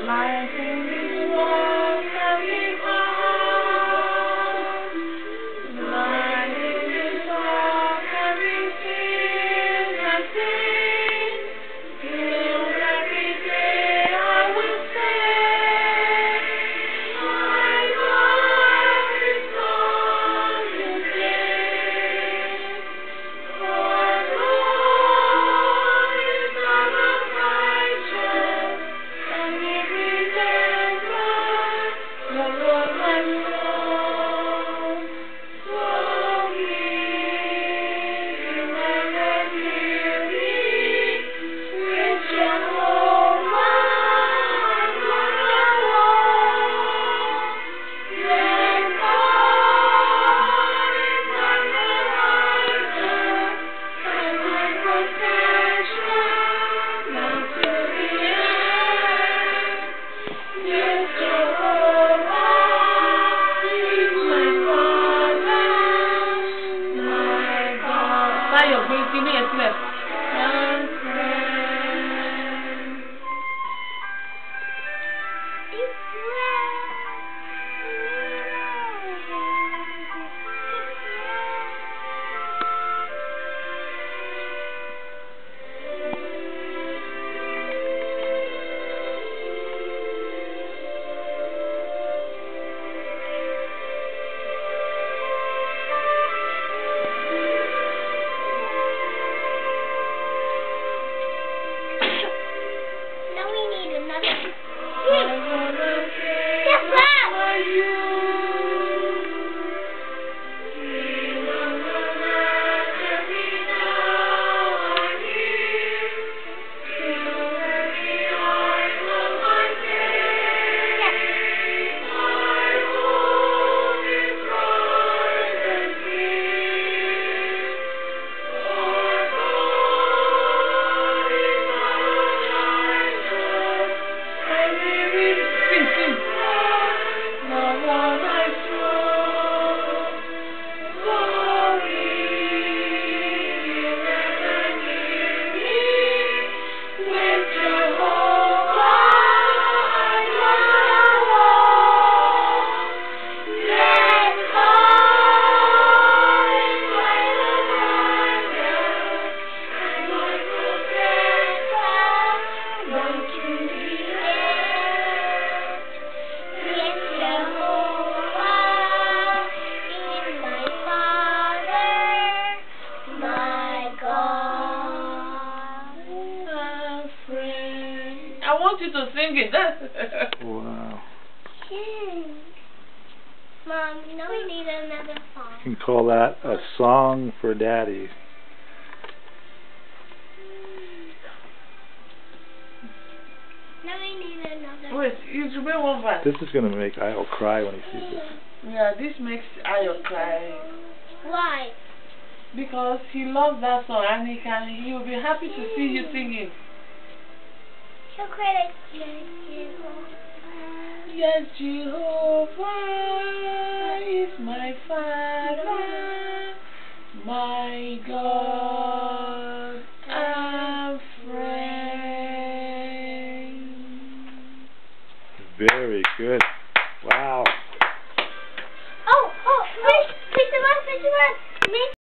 Life in this world can be hard. Life in this world can be filled and seen. Till every day I will say, my God is on this day. For Lord is not unrighteous, and He remembers the Lord my soul. So He never leave me with Jehovah and God alone. Then God is my provider and my protection down to the end. Yes, Jehovah is my Father, my God. Tayo, sino yan sila? And friend. Now we need another. I wanna pray Yes, ma'am. for you. Lean on the majesty now and here. Till every eye of my faith. My hope is bright and clear. For God is unrighteous, and He remembers the one I soul. Sorry, you never knew me with Jehovah and God alone. Then God is my provider and my protector down to the end. Yes, Jehovah is my Father, my God. My friend. I want you to sing it. Wow. Mom, now we need another song. You can call that a song for Daddy. Now we need another. Wait, you remember one verse? This is going to make Io cry when he sees this. Yeah, this makes Ayo cry Why? because he loves that song and he will be happy to see you singing. She'll cry like, yes, Jehovah. Yes, Jehovah is my Father, my God and friend. Very good. Wow. Oh, Mr. West,